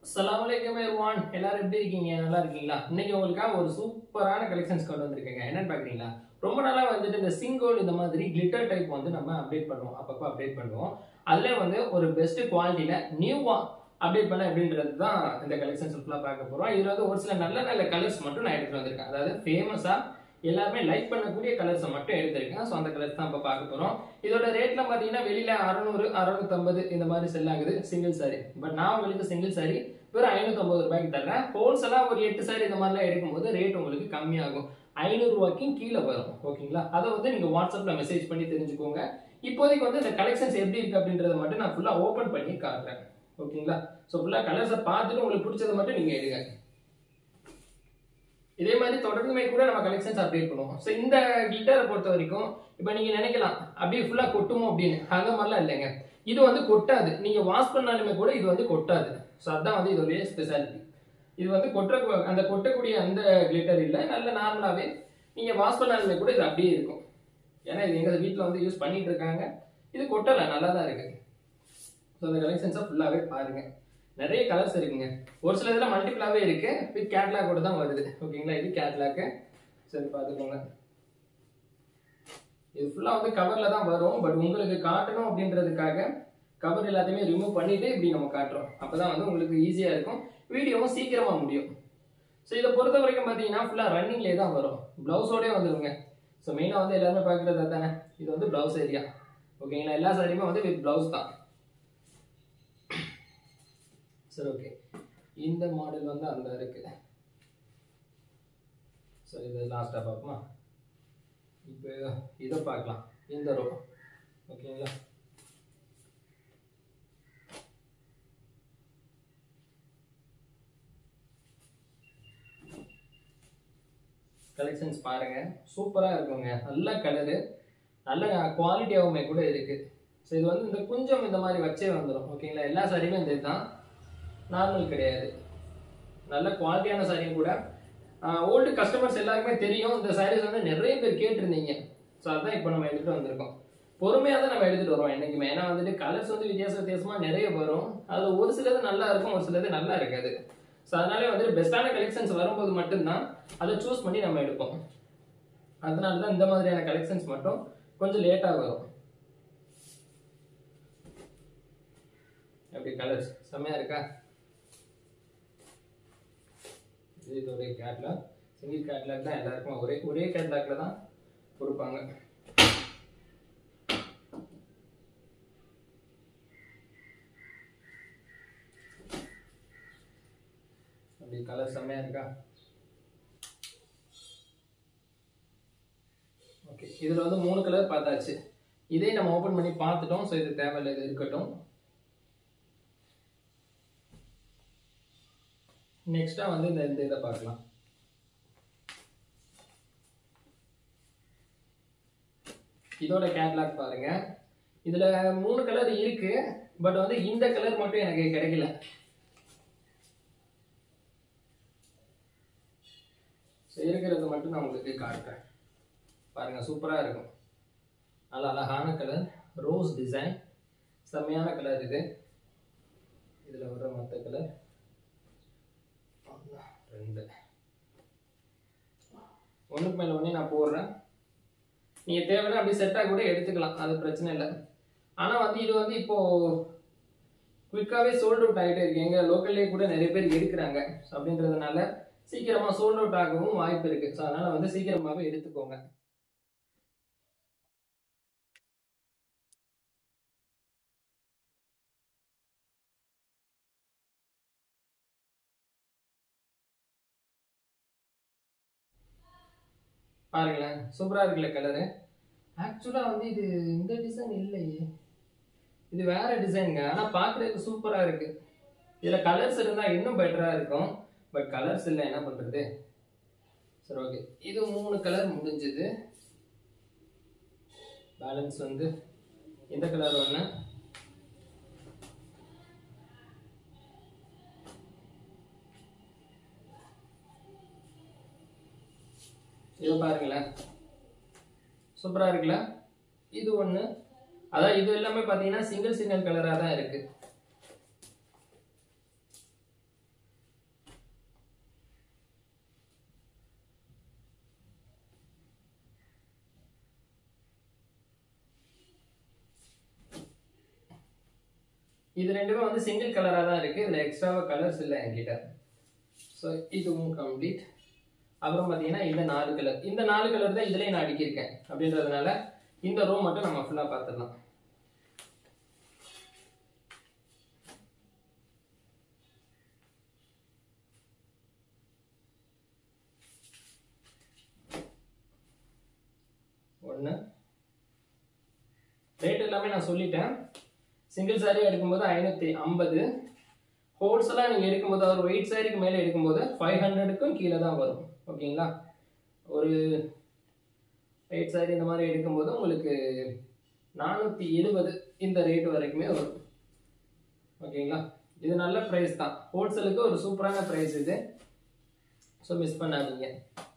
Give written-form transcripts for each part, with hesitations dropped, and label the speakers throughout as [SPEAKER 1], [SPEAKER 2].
[SPEAKER 1] Assalamualaikum everyone. எல்லாரும் எப்படி இருக்கீங்க? நல்லா இருக்கீங்களா? இன்னைக்கு உங்களுக்காக ஒரு சூப்பரான கலெக்ஷன்ஸ் கொண்டு வந்திருக்கேங்க. என்னன்னு பாக்குறீங்களா? ரொம்ப நாளா வந்துட்டு இந்த சிங்கோல் இந்த மாதிரி கிளிட்டர் டைப் வந்து நம்ம அப்டேட் பண்ணுவோம். அப்பப்ப அப்டேட் பண்ணுவோம். அதுல வந்து ஒரு பெஸ்ட் குவாலிட்டில நியூவா அப்டேட் பண்ண அப்படின்றது தான் இந்த கலெக்ஷன்ஸ் ஃபுல்லா பார்க்க போறோம். இதுல வந்து ஒரு சில நல்ல நல்ல கலர்ஸ் மட்டும் நான் எடுத்து வந்திருக்கேன். அதாவது ஃபேமஸா எல்லாருமே லைக் பண்ணக்கூடிய கலர்ஸை மட்டும் எடுத்திருக்கேன். ஸோ அந்த கலர்ஸ் தான் இப்போ பார்க்க போறோம். இதோட ரேட்ல பாத்தீங்கன்னா வெளியில 600 650 இந்த மாதிரி செல் ஆகுது சிங்கிள் சாரி. பட் நான் உங்களுக்கு சிங்கிள் சாரி வெறும் 550 ரூபாய்க்கு தரேன். ஹோல்சேலா ஒரு 8 சாரி இந்த மாதிரிலாம் எடுக்கும்போது ரேட் உங்களுக்கு கம்மியாகும். 500 ரூபாய்க்கும் கீழே வரும். ஓகேங்களா? அதை வந்து நீங்க வாட்ஸ்அப்ல மெசேஜ் பண்ணி தெரிஞ்சுக்கோங்க. இப்போதைக்கு வந்து இந்த கலெக்ஷன்ஸ் எப்படி இருக்கு அப்படின்றத மட்டும் நான் ஃபுல்லா ஓபன் பண்ணி காட்டுறேன். ஓகேங்களா? ஸோ ஃபுல்லா கலர்ஸை பார்த்துட்டு உங்களுக்கு பிடிச்சதை மட்டும் நீங்க எடுங்க. இதே மாதிரி தொடர்ந்துமே கூட நம்ம கலெக்ஷன்ஸ் அப்டேட் பண்ணுவோம். ஸோ இந்த கிளிட்டரை பொறுத்த வரைக்கும் இப்போ நீங்க நினைக்கலாம் அப்படியே ஃபுல்லா கொட்டுமோ அப்படின்னு. அந்த மாதிரிலாம் இல்லைங்க. இது வந்து கொட்டாது. நீங்க வாஷ் பண்ணாலுமே கூட இது வந்து கொட்டாது. ஸோ அதான் வந்து இதோடைய ஸ்பெஷாலிட்டி. இது வந்து அந்த கொட்டக்கூடிய அந்த கிளிட்டர் இல்லை, நல்ல நார்மலாவே நீங்க வாஷ் பண்ணாலுமே கூட இது அப்படியே இருக்கும். ஏன்னா இது எங்க வீட்டில் வந்து யூஸ் பண்ணிட்டு இருக்காங்க. இது கொட்டலை, நல்லா தான் இருக்கு. ஸோ இந்த கலெக்ஷன்ஸை ஃபுல்லாவே பாருங்க. நிறைய கலர்ஸ் இருக்குங்க. ஒரு சில இதில் மல்டிபிளாவே இருக்கு. வித் கேட்லாக் கூட தான் வருது. ஓகேங்களா? இது கேட்லாக்கு. சரி பார்த்துக்கோங்க. இது ஃபுல்லா வந்து கவர்ல தான் வரும். பட் உங்களுக்கு காட்டணும் அப்படின்றதுக்காக கவர் எல்லாத்தையுமே ரிமூவ் பண்ணிட்டு இப்படி நம்ம காட்டுறோம். அப்பதான் வந்து உங்களுக்கு ஈஸியா இருக்கும், வீடியோவும் சீக்கிரமா முடியும். ஸோ இதை பொறுத்த வரைக்கும் பார்த்தீங்கன்னா ஃபுல்லா ரன்னிங்லேயே தான் வரும். பிளவுஸோடய வந்துருங்க. ஸோ மெயினாக வந்து எல்லாருமே பார்க்குறது தானே. இது வந்து பிளவுஸ் ஏரியா. ஓகேங்களா? எல்லா சாரியுமே வந்து வித் பிளவுஸ் தான். சரி, ஓகே. இந்த மாடல் வந்து அந்த இருக்கு. சரி, இது லாஸ்ட்டாக பார்ப்போமா? இப்போ இதை பார்க்கலாம். இந்த ரோ. ஓகேங்களா? கலெக்ஷன்ஸ் பாருங்க, சூப்பரா இருக்குங்க. நல்ல கலரு, நல்ல குவாலிட்டியாவுமே கூட இருக்கு. ஸோ இது வந்து இந்த கொஞ்சம் இந்த மாதிரி வச்சே வந்துடும். ஓகேங்களா? எல்லா சாரியுமே இந்த இதுதான், நார்மல் கிடையாது. நல்ல குவாலிட்டியான சாரியும் கூட. ஓல்டு கஸ்டமர்ஸ் எல்லாருக்குமே தெரியும். இந்த சாரீஸ் வந்து நிறைய பேர் கேட்டிருந்தீங்க. ஸோ அதான் இப்போ நம்ம எடுத்துட்டு வந்திருக்கோம். பொறுமையாக தான் நம்ம எடுத்துட்டு வரோம் என்னைக்குமே. ஏன்னா வந்துட்டு கலர்ஸ் வந்து வித்தியாசமா நிறைய வரும். அது ஒரு சிலது நல்லா இருக்கும், ஒரு சிலது நல்லா இருக்காது. ஸோ அதனாலே வந்து பெஸ்ட்டான கலெக்ஷன்ஸ் வரும்போது மட்டும்தான் அதை சூஸ் பண்ணி நம்ம எடுப்போம். அதனால தான் இந்த மாதிரியான கலெக்ஷன்ஸ் மட்டும் கொஞ்சம் லேட்டாக வரும். அப்படி கலர்ஸ் செம்மையா இருக்கா? இதோடைய கேட்லாக் சிங்கிள் கேட்லாக் தான் எல்லாருக்கும் ஒரே கேட்லாக்ல தான் கொடுப்பாங்க. அப்படி கலர் செம்மையா இருக்கா? ஓகே, இதுல வந்து 3 கலர் பார்த்தாச்சு. இதே நம்ம ஓபன் பண்ணி பார்த்துட்டோம். ஸோ இது தேவையில்லை, இது இருக்கட்டும். நெக்ஸ்டா வந்து இந்த இதை பார்க்கலாம். இதோட கேட்லாக் பாருங்க. இதுல 3 கலர் இருக்கு. பட் வந்து இந்த கலர் மட்டும் எனக்கு கிடைக்கல. இருக்கிறது மட்டும் நான் உங்களுக்கு காட்டுறேன். பாருங்க, சூப்பரா இருக்கும். நல்ல அழகான கலர், ரோஸ் டிசைன், செம்மையான கலர் இது. இதுல வர மற்ற கலர் 2 ஒண்ணுக்கு மேல ஒண்ணே நான் போடுறேன். நீங்க தேவைன்னா அப்படி செட்டா கூட எடுத்துக்கலாம், அது பிரச்சனை இல்லை. ஆனா வந்து இது வந்து இப்போ குவிக்காவே சோல்ட் அவுட் ஆகிட்டே இருக்கு. எங்க லோக்கல்லே கூட நிறைய பேர் எடுக்கிறாங்க. அப்படின்றதுனால சீக்கிரமா சோல்ட் அவுட் ஆகவும் வாய்ப்பு இருக்கு. ஸோ அதனால வந்து சீக்கிரமாவே எடுத்துக்கோங்க. பாருங்களேன், சூப்பரா இருக்குல்ல கலரு. ஆக்சுவலா வந்து இது இந்த டிசைன் இல்லையே, இது வேற டிசைனுங்க. ஆனா பாக்குறதுக்கு சூப்பரா இருக்கு. இதுல கலர்ஸ் இருந்தா இன்னும் பெட்டரா இருக்கும். பட் கலர்ஸ் இல்லை, என்ன பண்றது? சரி, ஓகே. இது 3 கலர் முடிஞ்சது. பேலன்ஸ் வந்து இந்த கலர் ஒண்ணு. இது பாருங்களேன், சூப்பரா இருக்குல்ல? இது ஒண்ணு. அதான் இது எல்லாமே பாத்தீங்கன்னா சிங்கிள் கலரா தான் இருக்கு. இது ரெண்டுமே வந்து சிங்கிள் கலராக தான் இருக்குது, இதில் எக்ஸ்ட்ராவாக கலர்ஸ் இல்லை என்கிட்ட. ஸோ இதுவும் கம்ப்ளீட். அப்புறம் பார்த்தீங்கன்னா இந்த 4 கலர், இந்த 4 கலர் தான் இதிலே நான் அடிக்கிருக்கேன் அப்படின்றதுனால இந்த ரோ மட்டும் நம்ம ஃபுல்லாக பார்த்துடலாம். ஒன்று ரேட் எல்லாமே நான் சொல்லிட்டேன். சிங்கிள் சாரீ எடுக்கும்போது 550, ஹோல்சேலாக நீங்கள் எடுக்கும்போது ஒரு வெயிட் சாரிக்கு மேலே எடுக்கும்போது 500க்கும் கீழே தான் வரும். ஓகேங்களா, ஒரு வெயிட் சாரி இந்த மாதிரி எடுக்கும்போது உங்களுக்கு 470 இந்த ரேட் வரைக்குமே வரும். ஓகேங்களா, இது நல்ல ப்ரைஸ் தான், ஹோல்சேலுக்கு ஒரு சூப்பரான ப்ரைஸ் இது. ஸோ மிஸ் பண்ணாதீங்க.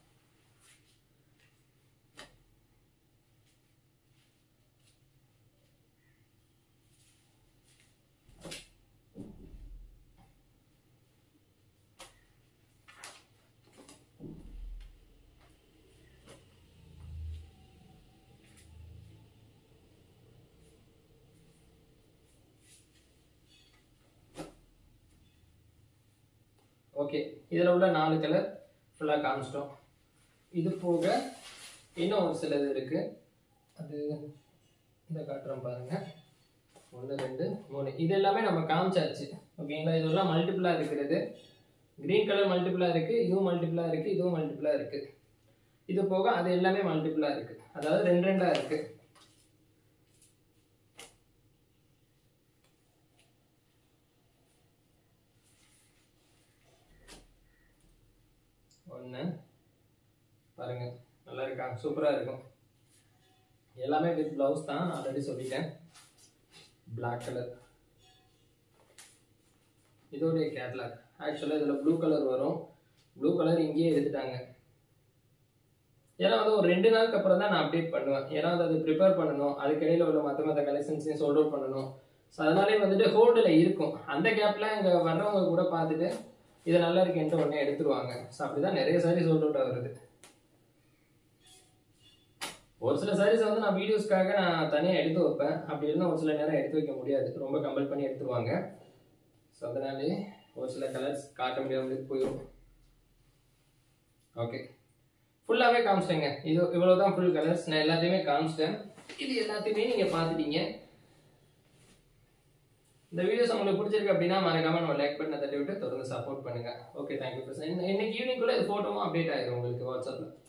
[SPEAKER 1] ஓகே, இதில் உள்ள 4 கலர் ஃபுல்லாக காமிச்சிட்டோம். இது போக இன்னும் ஒரு சிலது இருக்குது, அது இந்த காட்டுறோம் பாருங்கள். 1 2 3 இது எல்லாமே நம்ம காமிச்சாச்சு. ஓகேங்களா, இதெல்லாம் மல்டிபிளாக இருக்கிறது. க்ரீன் கலர் மல்டிபிளாக இருக்குது, இதுவும் மல்டிபிளாக இருக்குது, இதுவும் மல்டிபிளாக இருக்குது. இது போக அது எல்லாமே மல்டிபிளாக இருக்குது, அதாவது 2 2ஆக இருக்குது. ஒன்று பாருங்க, நல்லா இருக்கா, சூப்பராக இருக்கும். எல்லாமே வித் ப்ளவுஸ் தான், ஆல்ரெடி சொல்லிட்டேன். பிளாக் கலர் இதோடைய கேட்லாக். ஆக்சுவலாக இதில் ப்ளூ கலர் வரும், ப்ளூ கலர் இங்கேயே எடுத்துட்டாங்க. ஏன்னா வந்து ஒரு 2 நாளுக்கு அப்புறம் தான் நான் அப்டேட் பண்ணுவேன், ஏன்னா வந்து அது ப்ரிப்பேர் பண்ணணும், அதுக்கிடையில் உள்ள மற்ற கலெக்ஷன்ஸையும் சோல்ட் அவுட் பண்ணணும். ஸோ அதனாலே வந்துட்டு ஹோல்டில் இருக்கும். அந்த கேப்பில் இங்கே வர்றவங்க கூட பார்த்துட்டு இது நல்லா இருக்குன்ட்டு உடனே எடுத்துருவாங்க. ஸோ அப்படிதான் நிறைய சாரீஸ் சோல்ட் அவுட் ஆகுறது. ஒரு சில சாரீஸ் வந்து நான் வீடியோஸ்க்காக நான் தனியாக எடுத்து வைப்பேன், அப்படி இருந்தால் ஒரு சில நேரம் எடுத்து வைக்க முடியாது, ரொம்ப கம்பல் பண்ணி எடுத்துருவாங்க. ஸோ அதனாலே ஒரு சில கலர்ஸ் காட்ட முடியாமல் போயிடும். ஓகே, ஃபுல்லாகவே காமிச்சிட்டேங்க. இது இவ்வளோதான் ஃபுல் கலர்ஸ், நான் எல்லாத்தையுமே காமிச்சிட்டேன். இது எல்லாத்தையுமே நீங்கள் பார்த்துட்டீங்க. இந்த வீடியோஸ் உங்களுக்கு பிடிச்சிருக்கு அப்படின்னா மறக்காம நம்ம லைக் பட்டனை தட்டி விட்டு தொடர்ந்து சப்போர்ட் பண்ணுங்க. Okay, thank you. இன்னைக்கு ஈவினிங்குள்ள இது ஃபோட்டோவும் அப்டேட் ஆயிடும் உங்களுக்கு வாட்ஸ்அப்பில்.